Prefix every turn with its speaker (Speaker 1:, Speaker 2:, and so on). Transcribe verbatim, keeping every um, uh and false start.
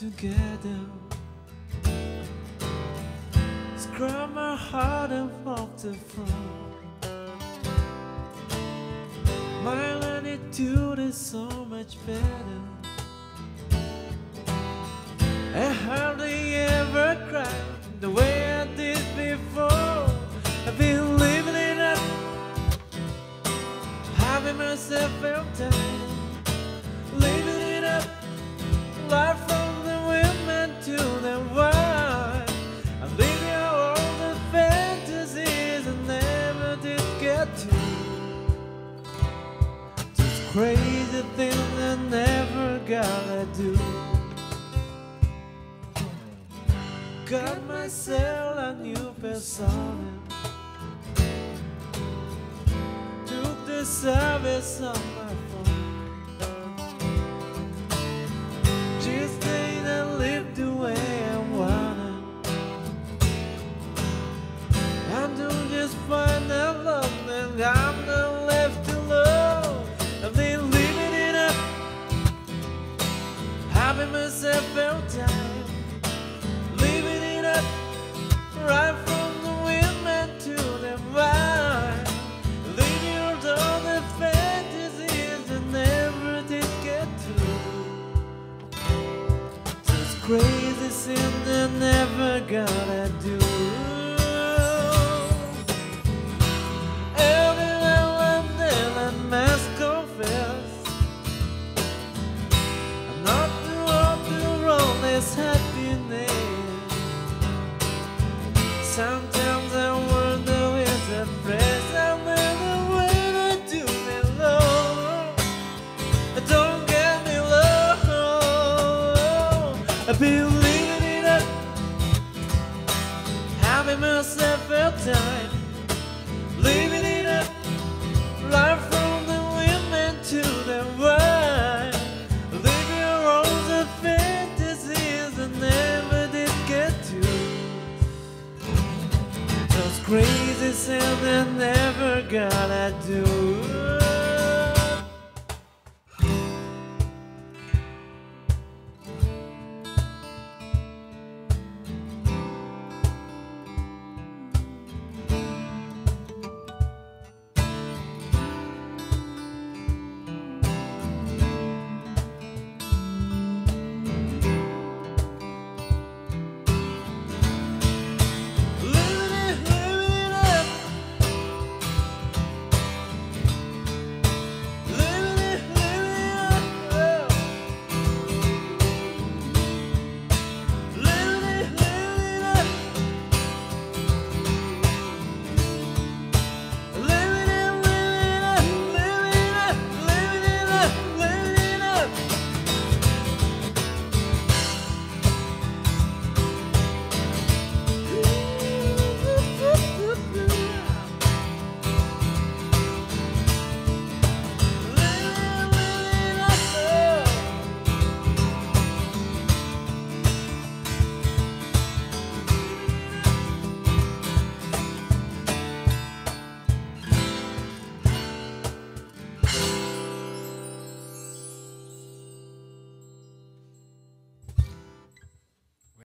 Speaker 1: together. Scrub my heart and walk the floor. My attitude is so much better. I hardly ever cry the way I did before. I've been living it up, having myself felt time, living it up, life from the women to the wild. I'm living out all the fantasies I never did get to. Just crazy things I never gotta do. Got myself a new persona. Took the service on my phone. Just didn't live the way I wanted. I don't just find out love and I'm not left alone. I've been living it up, having myself felt time. Right from the women to the wild, leaving out all the fantasies I never did get to. Just crazy sin I never gotta do. Every now and then I must confess, I'm not the one to roll this happiness. Sometimes I wonder if the praise I never when I do me low. Don't get me low. I've been living it up, having myself a time, living it up, right from the women to the wild, living around the fantasies I never did get to. Crazy sin I never gotta do.